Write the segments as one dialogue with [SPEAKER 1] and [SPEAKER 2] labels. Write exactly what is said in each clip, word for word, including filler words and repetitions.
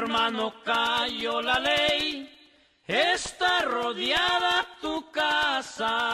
[SPEAKER 1] hermano, cayó la ley, está rodeada tu casa.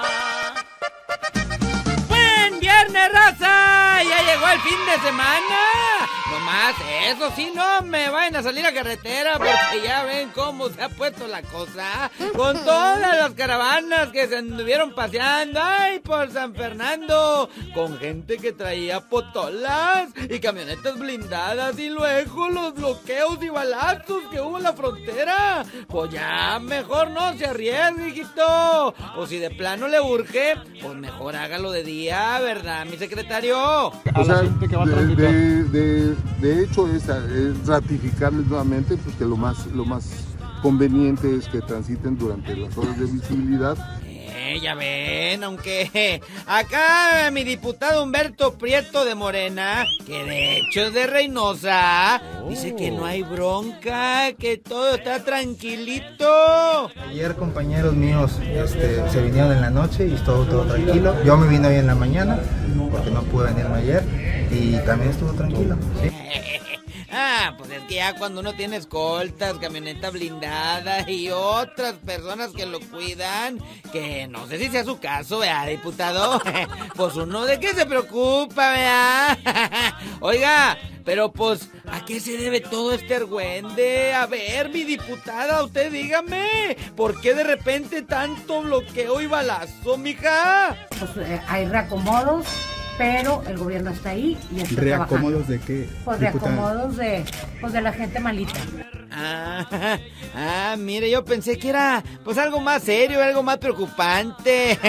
[SPEAKER 2] ¡Buen viernes, raza! ¡Ya llegó el fin de semana! Nomás, eso sí, no me vayan a salir a carretera porque ya ven cómo se ha puesto la cosa. Con todas las caravanas que se anduvieron paseando, ¡ay, por San Fernando! Con gente que traía potolas y camionetas blindadas y luego los bloqueos y balazos que hubo en la frontera. Pues ya, mejor no se arriesgue, hijito. O si de plano le urge, pues mejor hágalo de día, ¿verdad, mi secretario?
[SPEAKER 3] O sea, de, de, de, de hecho es, es ratificarles nuevamente pues que lo más, lo más conveniente es que transiten durante las horas de visibilidad.
[SPEAKER 2] Eh, ya ven, aunque acá mi diputado Humberto Prieto de Morena, que de hecho es de Reynosa, oh. dice que no hay bronca, que todo está tranquilito.
[SPEAKER 4] Ayer compañeros míos este, se vinieron en la noche y estuvo todo tranquilo. Yo me vine hoy en la mañana porque no pude venirme ayer y también estuvo tranquilo. ¿Sí?
[SPEAKER 2] Ah, pues es que ya cuando uno tiene escoltas, camioneta blindada y otras personas que lo cuidan, que no sé si sea su caso, ¿verdad, diputado? Pues uno de qué se preocupa, ¿verdad? Oiga, pero pues, ¿a qué se debe todo este argüende? A ver, mi diputada, usted dígame, ¿por qué de repente tanto bloqueo y balazo, mija?
[SPEAKER 5] Pues eh, hay reacomodos, pero el gobierno está ahí y está
[SPEAKER 6] ¿Reacomodos
[SPEAKER 5] trabajando.
[SPEAKER 6] de qué?
[SPEAKER 5] Pues reacomodos de, pues de la gente malita.
[SPEAKER 2] Ah, ah, mire, yo pensé que era pues algo más serio, algo más preocupante.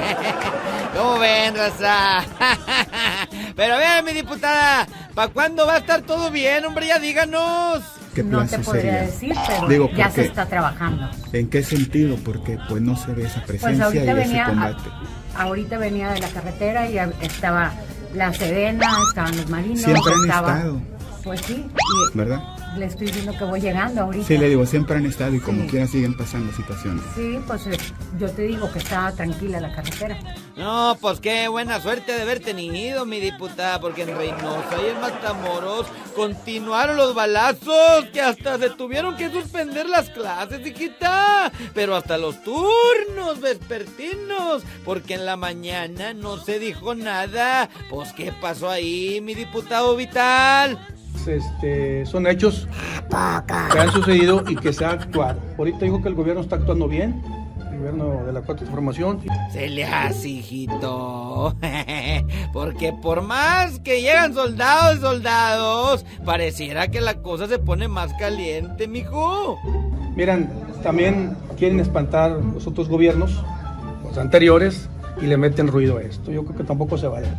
[SPEAKER 2] ¿Cómo ven, raza? Pero a ver, mi diputada, ¿para cuándo va a estar todo bien, hombre? Ya díganos.
[SPEAKER 6] ¿Qué
[SPEAKER 5] No
[SPEAKER 6] plazo
[SPEAKER 5] te podría
[SPEAKER 6] sería?
[SPEAKER 5] decir, pero
[SPEAKER 6] Digo,
[SPEAKER 5] ya
[SPEAKER 6] ¿por qué?
[SPEAKER 5] se está trabajando.
[SPEAKER 6] ¿En qué sentido? Porque pues no se ve esa
[SPEAKER 5] Pues
[SPEAKER 6] presencia
[SPEAKER 5] ahorita
[SPEAKER 6] y ese
[SPEAKER 5] venía,
[SPEAKER 6] combate.
[SPEAKER 5] a, ahorita venía de la carretera y estaba la Sedena, estaban los marinos.
[SPEAKER 6] Siempre han
[SPEAKER 5] estaba,
[SPEAKER 6] estado.
[SPEAKER 5] Pues sí, y
[SPEAKER 6] ¿Verdad?
[SPEAKER 5] le estoy diciendo que voy llegando ahorita.
[SPEAKER 6] Sí, le digo, siempre han estado y como
[SPEAKER 5] Sí.
[SPEAKER 6] quiera siguen pasando situaciones.
[SPEAKER 5] Sí, pues eh, yo te digo que estaba tranquila la carretera.
[SPEAKER 2] No, pues qué buena suerte de haber tenido, mi diputada, porque en Reynosa y en Matamoros continuaron los balazos, que hasta se tuvieron que suspender las clases, hijita, pero hasta los turnos vespertinos, porque en la mañana no se dijo nada. Pues qué pasó ahí, mi diputado Vital.
[SPEAKER 7] Este, son hechos que han sucedido y que se ha actuado. Ahorita dijo que el gobierno está actuando bien, el gobierno de la Cuarta Transformación.
[SPEAKER 2] Se le hace, hijito. Porque por más que llegan soldados y soldados, pareciera que la cosa se pone más caliente, mijo.
[SPEAKER 7] Miran, también quieren espantar los otros gobiernos, los anteriores, y le meten ruido a esto. Yo creo que tampoco se vale.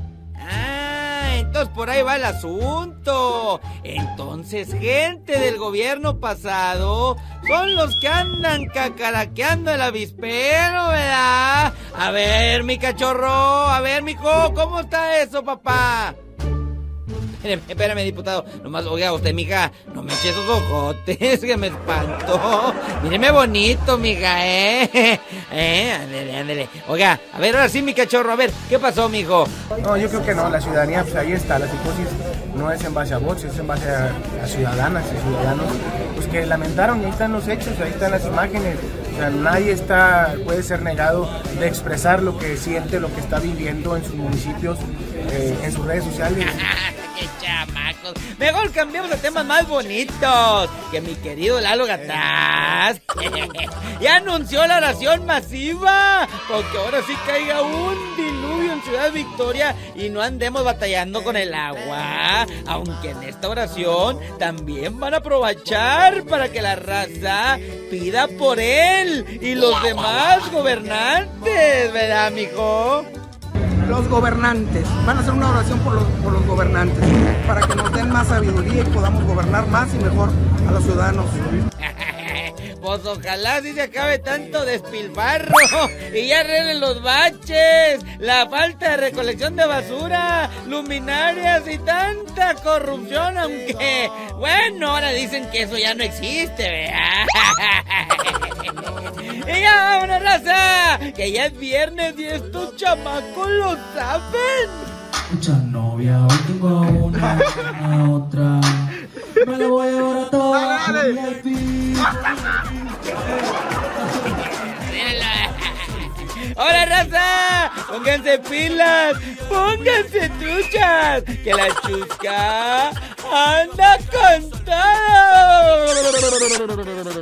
[SPEAKER 2] Entonces por ahí va el asunto. Entonces gente del gobierno pasado son los que andan cacaraqueando el avispero, ¿verdad? A ver, mi cachorro, a ver, mijo, ¿cómo está eso, papá? Espérame, espérame, diputado, nomás, oiga, usted, mija, no me eche esos ojotes, que me espantó. Míreme bonito, mija, ¿eh? ¿Eh? Ándele, ándele. Oiga, a ver, ahora sí, mi cachorro, a ver, ¿qué pasó, mijo?
[SPEAKER 8] No, yo creo que no, la ciudadanía, pues ahí está, la psicosis no es en base a votos, es en base a, a ciudadanas y ciudadanos, pues que lamentaron, y ahí están los hechos, ahí están las imágenes. O sea, nadie está, puede ser negado de expresar lo que siente, lo que está viviendo en sus municipios, eh, en sus redes sociales.
[SPEAKER 2] ¡Qué chamacos! Mejor cambiamos a temas más bonitos. Que mi querido Lalo Gataz ya anunció la oración masiva, porque ahora sí caiga un diluvio en Ciudad Victoria y no andemos batallando con el agua. Aunque en esta oración también van a aprovechar para que la raza pida por él y los demás gobernantes, ¿verdad, mijo?
[SPEAKER 9] Los gobernantes, van a hacer una oración por los, por los gobernantes, para que nos den más sabiduría y podamos gobernar más y mejor a los ciudadanos.
[SPEAKER 2] Pues ojalá sí se acabe tanto despilfarro y ya arreglen los baches, la falta de recolección de basura, luminarias y tanta corrupción, aunque, bueno, ahora dicen que eso ya no existe, ¿verdad? Y ya vámonos, raza, que ya es viernes y estos chamacos lo saben.
[SPEAKER 1] Muchas novias, hoy tengo una, una otra, me la voy a llevar a todas.
[SPEAKER 2] ¡Hola, raza! ¡Pónganse pilas! ¡Pónganse truchas! ¡Que la chusca anda con todo!